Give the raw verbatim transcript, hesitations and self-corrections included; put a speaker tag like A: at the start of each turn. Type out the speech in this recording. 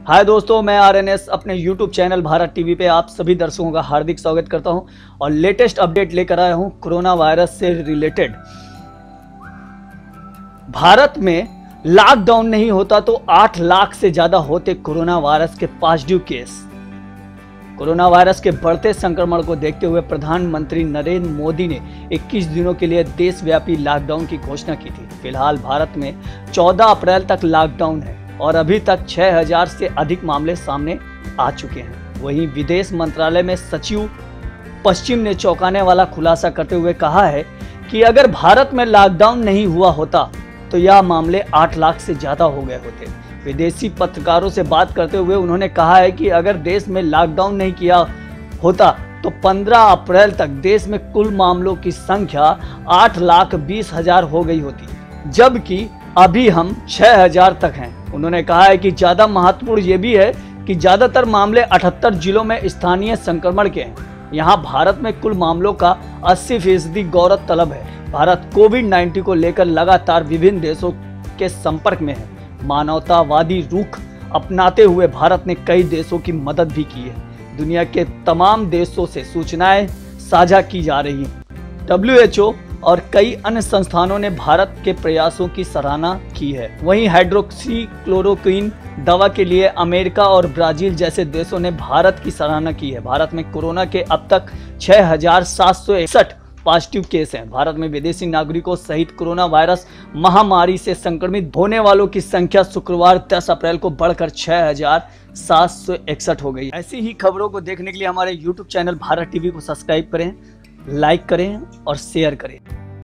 A: हाय दोस्तों, मैं आरएनएस अपने यूट्यूब चैनल भारत टीवी पे आप सभी दर्शकों का हार्दिक स्वागत करता हूं और लेटेस्ट अपडेट लेकर आया हूं कोरोना वायरस से रिलेटेड। भारत में लॉकडाउन नहीं होता तो आठ लाख से ज्यादा होते कोरोना वायरस के पॉजिटिव केस। कोरोना वायरस के बढ़ते संक्रमण को देखते हुए प्रधानमंत्री नरेंद्र मोदी ने इक्कीस दिनों के लिए देशव्यापी लॉकडाउन की घोषणा की थी। फिलहाल भारत में चौदह अप्रैल तक लॉकडाउन है और अभी तक छह हज़ार से अधिक मामले सामने आ चुके हैं। वहीं विदेश मंत्रालय में सचिव पश्चिम ने चौंकाने वाला खुलासा करते हुए कहा है कि अगर भारत में लॉकडाउन नहीं हुआ होता तो यह मामले आठ लाख से ज्यादा हो गए होते। विदेशी पत्रकारों से बात करते हुए उन्होंने कहा है कि अगर देश में लॉकडाउन नहीं किया होता तो पंद्रह अप्रैल तक देश में कुल मामलों की संख्या आठ लाख बीस हजार हो गई होती, जबकि अभी हम छह हजार तक हैं। उन्होंने कहा है कि ज्यादा महत्वपूर्ण ये भी है कि ज्यादातर मामले अठहत्तर जिलों में स्थानीय संक्रमण के हैं। यहाँ भारत में कुल मामलों का अस्सी फीसदी गौरव तलब है। भारत कोविड नाइन्टीन को लेकर लगातार विभिन्न देशों के संपर्क में है। मानवतावादी रुख अपनाते हुए भारत ने कई देशों की मदद भी की है। दुनिया के तमाम देशों से सूचनाएं साझा की जा रही हैं। डब्ल्यू एच ओ और कई अन्य संस्थानों ने भारत के प्रयासों की सराहना की है। वहीं हाइड्रोक्सी क्लोरोक्विन दवा के लिए अमेरिका और ब्राजील जैसे देशों ने भारत की सराहना की है। भारत में कोरोना के अब तक छह हजार सात सौ इकसठ पॉजिटिव केस हैं। भारत में विदेशी नागरिकों सहित कोरोना वायरस महामारी से संक्रमित होने वालों की संख्या शुक्रवार दस अप्रैल को बढ़कर छह हजार सात सौ इकसठ हो गई। ऐसी ही खबरों को देखने के लिए हमारे यूट्यूब चैनल भारत टीवी को सब्सक्राइब करें, लाइक करें और शेयर करें।